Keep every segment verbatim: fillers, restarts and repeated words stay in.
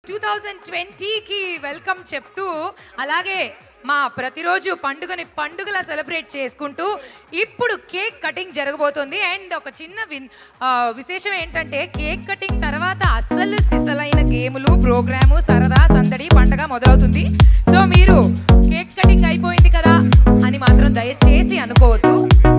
Two thousand ట్వంటీకి welcome చెప్తూ అలాగే మా ప్రతిరోజు పండుగని పండుగలా సెలబ్రేట్ చేసుకుంటూ ఇప్పుడు కేక్ కటింగ్ జరగబోతుంది. అండ్ ఒక చిన్న విన్ విశేషం ఏంటంటే కేక్ కటింగ్ తర్వాత అస్సలు సిసలైన గేములు ప్రోగ్రాము సరదా సందడి పండుగ మొదలవుతుంది. సో మీరు కేక్ కటింగ్ అయిపోయింది కదా అని మాత్రం దయచేసి అనుకోవద్దు.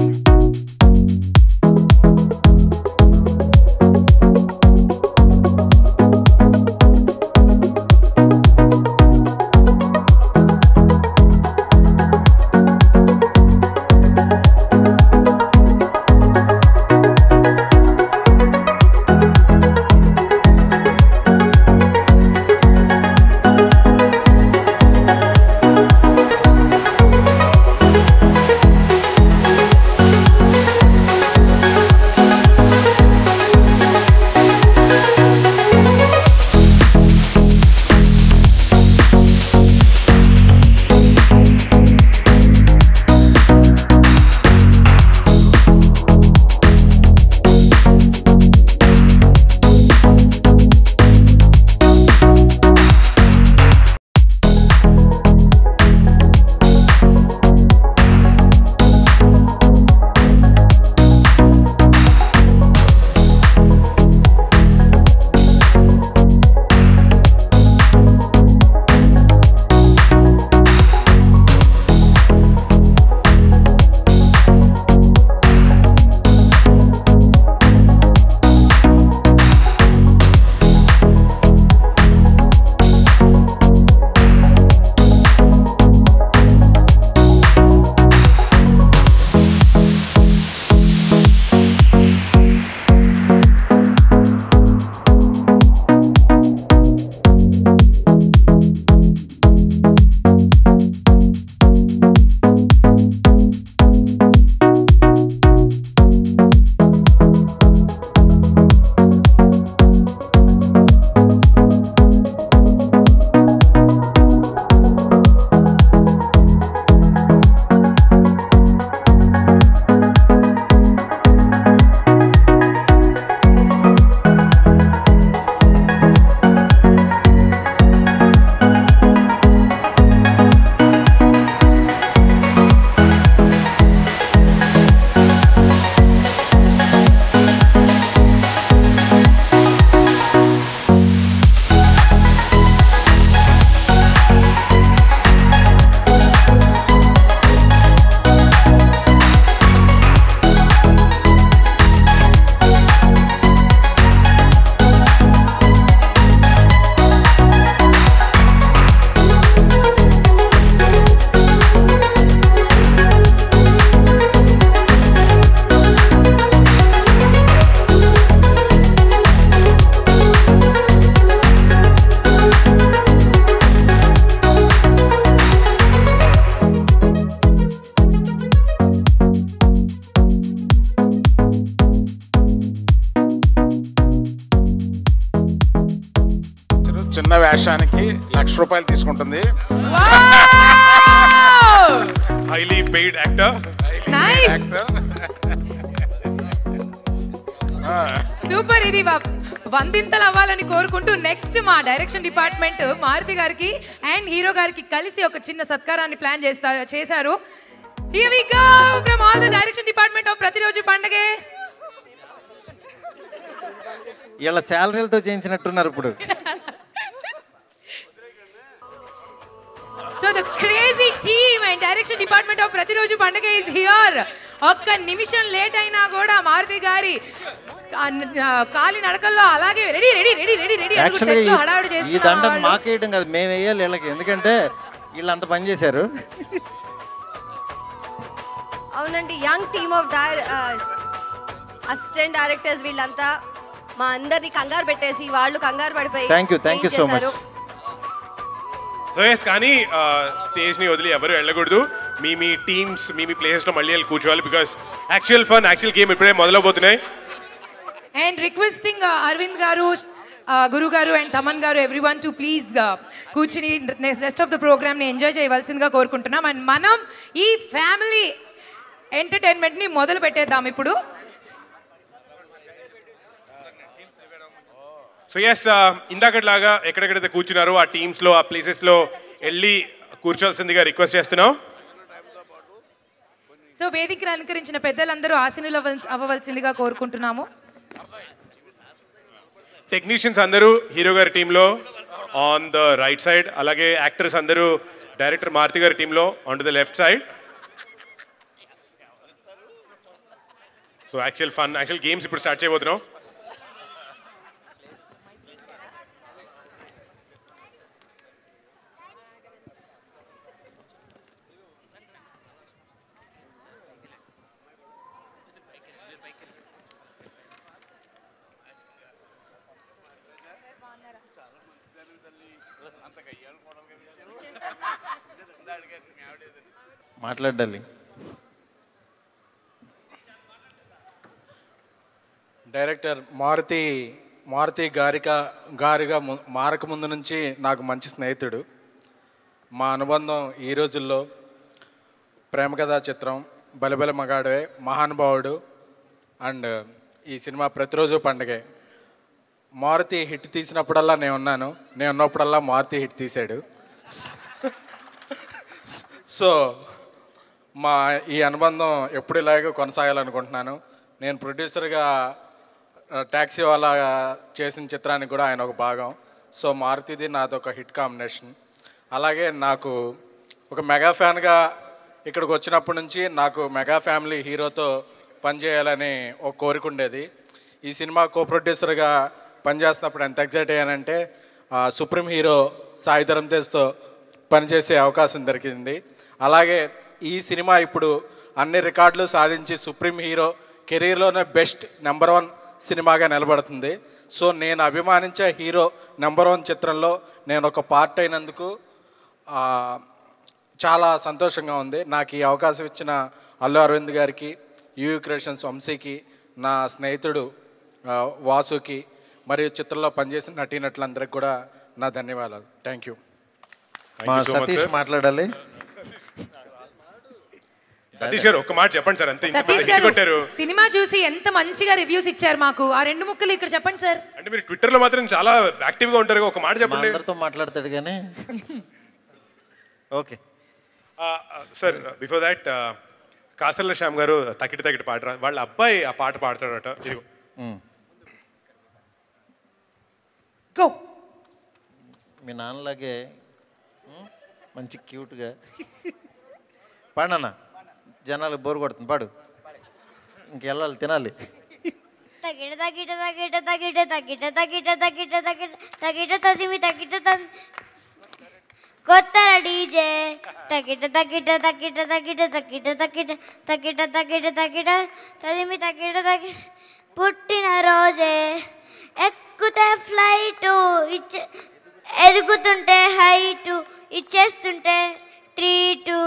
చిన్న వేషానికి లక్ష రూపాయలు తీసుకుంటుంది. Highly paid actor. సూపర్. ఇది వందింతలు అవ్వాలని కోరుకుంటూ నెక్స్ట్ మా డైరెక్షన్ డిపార్ట్మెంట్ మారుతి గారికి అండ్ హీరో గారికి కలిసి ఒక చిన్న సత్కారాన్ని ప్లాన్ చేస్తా చేశారు. Here we go from all the direction department of ప్రతిరోజు పండగే. ఇలా శాలరీలతో చేయించినట్టున్నారు ఇప్పుడు. So the crazy team and direction department of ప్రతిరోజు పండగే is here. ఒక్క నిమిషం లేట్ అయినా కూడా మారుతి గారి కాలి నడకల్లో అలాగే ready ready ready ready ready actually ఈ దండను మాకేయడం కాదు, మేము వేయాలి వీళ్ళకి, ఎందుకంటే వీళ్ళు అంత పని చేశారు. అవునండి, young team of assistant directors వీళ్ళంతా మా అందరిని కంగారు పెట్టేసి వాళ్ళు కంగారు పడిపోయి thank you thank you so much. కానీ స్టేజ్ ని వదిలి ఎవరు వెళ్ళకూడదు. మీ మీ టీమ్స్ మీ మీ ప్లేసెస్ లో మళ్ళీ వెళ్ళి కూర్చోవాలి. Because actual fun actual game ఇప్పుడే మొదలవబోతున్నాయి. అండ్ రిక్వెస్టింగ్ అరవింద్ గారు, గురు గారు అండ్ తమన్ గారు ఎవ్రీవన్ టు ప్లీజ్ కూర్చుని రెస్ట్ ఆఫ్ ద ప్రోగ్రామ్ ని ఎంజాయ్ చేయవలసిందిగా కోరుకుంటున్నాం. అండ్ మనం ఈ ఫ్యామిలీ ఎంటర్టైన్మెంట్ ని మొదలు పెట్టేద్దాం ఇప్పుడు. సో సో ఎస్ ఇందాకట్లాగా ఎక్కడెక్కడైతే కూర్చున్నారో ఆ టీమ్స్లో ఆ ప్లేసెస్లో వెళ్ళి కూర్చోవలసిందిగా రిక్వెస్ట్ చేస్తున్నాం. సో వేదికను అలంకరించిన పెద్దలందరూ ఆసీనులు అవ్వవలసి- అవ్వవలసిందిగా కోరుకుంటున్నాము. టెక్నీషియన్స్ అందరూ హీరో గారి టీంలో ఆన్ ద రైట్ సైడ్, అలాగే యాక్టర్స్ అందరూ డైరెక్టర్ మారుతి గారి టీంలో on to the left side. So actual fun actual games ఇప్పుడు స్టార్ట్ చేయబోతున్నాం. మాట్లాడాలి. డైరెక్టర్ మారుతి మారుతి గారిక గారిగా ము- మారక ముందు నుంచి నాకు మంచి స్నేహితుడు. మా అనుబంధం ఈ రోజుల్లో ప్రేమ కథా చిత్రం, బలిబలి మగాడే, మహానుభావుడు అండ్ ఈ సినిమా ప్రతిరోజు పండగే. మారుతి హిట్ తీసినప్పుడల్లా నేను ఉన్నాను, నేను ఉన్నప్పుడల్లా మారుతి హిట్ తీశాడు. సో మా ఈ అనుబంధం ఎప్పుడు ఇలాగే కొనసాగాలనుకుంటున్నాను. నేను ప్రొడ్యూసర్గా ట్యాక్సీ వాళ్ళ చేసిన చిత్రానికి కూడా ఆయన ఒక భాగం. సో మారుతిది నాదొక హిట్ కాంబినేషన్. అలాగే నాకు ఒక మెగా ఫ్యాన్గా ఇక్కడికి వచ్చినప్పటి నుంచి నాకు మెగా ఫ్యామిలీ హీరోతో పనిచేయాలని ఒక కోరిక ఉండేది. ఈ సినిమా కో ప్రొడ్యూసర్గా పనిచేస్తున్నప్పుడు ఎంత ఎగ్జైట్ అయ్యానంటే సుప్రీం హీరో సాయి ధరమ్ తేజ్తో పనిచేసే అవకాశం దొరికింది. అలాగే ఈ సినిమా ఇప్పుడు అన్ని రికార్డులు సాధించి సుప్రీం హీరో కెరీర్లోనే బెస్ట్ నెంబర్ వన్ సినిమాగా నిలబడుతుంది. సో నేను అభిమానించే హీరో నెంబర్ వన్ చిత్రంలో నేను ఒక పార్ట్ అయినందుకు చాలా సంతోషంగా ఉంది. నాకు ఈ అవకాశం ఇచ్చిన అల్లు అరవింద్ గారికి, యూయూ క్రియేషన్స్ వంశీకి, నా స్నేహితుడు వాసుకి, మరియు చిత్రంలో పనిచేసిన నటీనటులందరికీ కూడా నా ధన్యవాదాలు. Thank you. మా సతీష్ మాట్లాడాలి. సతీష్ గారు ఒక మాట చెప్పండి సార్. అంతే సతీష్ గారు సినిమా చూసి ఎంత మంచిగా రివ్యూస్ ఇచ్చారు మాకు. ఆ రెండు ముక్కలు ఇక్కడ చెప్పండి సార్. అంటే మీరు ట్విట్టర్లో మాత్రం చాలా యాక్టివ్గా ఉంటారు, ఒక మాట మా చెప్పండి. అందరితో మాట్లాడతాడు కానీ okay sir. Before that Kasarla Shyam గారు తకిటి తకిటి పాట రా- వాళ్ళ అబ్బాయి ఆ పాట పాడతాడట. ఇదిగో గో. మీ నాన్నలాగే ఉమ్, మంచి క్యూట్గా పాడన్నా. జనాలు బోరు కొడుతుంది, పాడు. ఇంకెళ్ళాలి, తినాలి. తగిట తగిట తగిట తగిట తగిట తగిట తగిట తగిట తగిట తదిమి తగిట తది కొత్త డీజే తగిట తగిట తగిట తగిట తగిట తగిట తగిట తగిట తగిట తదిమి తగిట తగిట పుట్టిన రోజే ఎక్కుతే ఫ్లైటు ఇచ్చే ఎదుగుతుంటే హైటు ఇచ్చేస్తుంటే ట్రీటు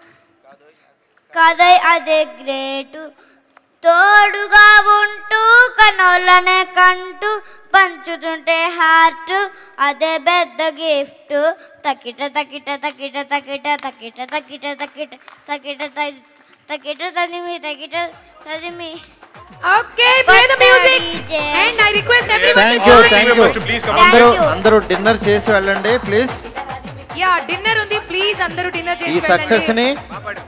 కదై అదే గ్రేటు తోడుగా ఉంటూ కనోళ్ళనే కంటూ పంచుతుంటే హార్ట్ అదే పెద్ద గిఫ్ట్ తకిట తకిట తకిట తకిట తకిట తకిట తకిట తకిట తకిట తదిమి తకిట తదిమి okay, play the music and I request everyone to thank you join. Thank you Please come on. అందరూ Thank you. అందరూ డిన్నర్ చేసి వెళ్ళండి ప్లీజ్. యా, డిన్నర్ ఉంది, ప్లీజ్ అందరూ డిన్నర్ ఈ చేసి సక్సెస్ వెళ్ళండి. ని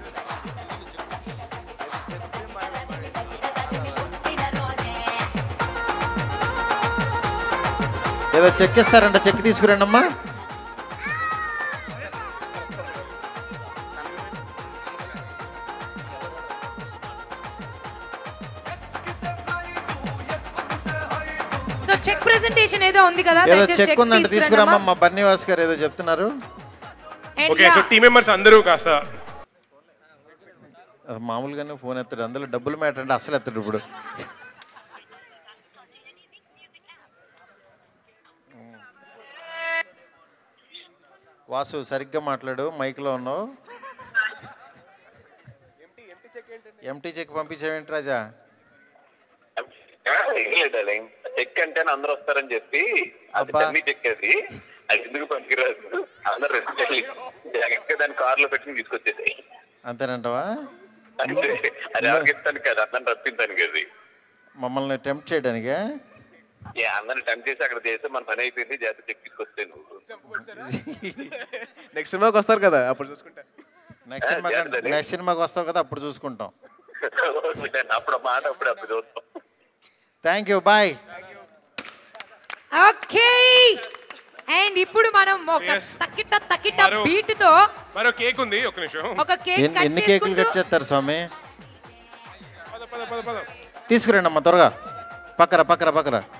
ఏదో చెక్ ఇస్తారంట, చెక్ తీసుకురండి అమ్మా. సో చెక్ ప్రెజెంటేషన్ ఏదో ఉంది కదా, ఏదో దయచేసి చెక్ చెక్ ఉందంట, తీసుకురండి తీసుకురమ్మా. అమ్మా. మా బన్నీవాస్ గారు ఏదో చెప్తున్నారు. And okay, yeah, so team members అందరూ కాస్త మామూలుగానే ఫోన్ ఎత్తాడు, అందులో డబ్బులు మ్యాటర్ అంటే అసలు ఎత్తాడు ఇప్పుడు. వాసు సరిగ్గా మాట్లాడు, మైక్లో ఉన్నావు. ఎంటీ చెక్ పంపించావేంటి రాజా? చెక్ అంటే అందరూ వస్తారని చెప్పి అది అబ్బా. డమ్మీ చెక్ అది అది ఎందుకు పనికిరాదు, అందరూ జాగ్రత్తగా దాన్ని కార్ లో పెట్టుకుని తీసుకొచ్చేసాయి. అంతేనంటవా? అంటే అది ఆగిస్తాను కదా, అతను రప్పించాను కదా. మమ్మల్ని టెంప్ట్ చేయడానికే? ఏ అందరిని టెంప్ చేసి అక్కడ చేస్తే మన పని అయిపోయింది జాతర చెక్కించుకొస్తే నువ్వు నెక్స్ట్ సినిమాకి వస్తారు కదా అప్పుడు చూసుకుంటా. నెక్స్ట్ సినిమా నెక్స్ట్ సినిమాకి వస్తావు కదా అప్పుడు చూసుకుంటాం. అప్పుడు మాట అప్పుడు అప్పుడు చూస్తాం. Thank you bye. Okay and ఇప్పుడు మనం ఒక Yes. తక్కిట తక్కిట మరో- బీట్ తో మరో కేక్ ఉంది, ఒక నిమిషం. ఒక కేక్ ఎన్ని కట్ ఎన్ని కేకులు కట్ చేసుకుంటూ చేస్తారు స్వామి? పద పద పద పద తీసుకురండి అమ్మా త్వరగా. పక్కరా పక్కరా పక్కరా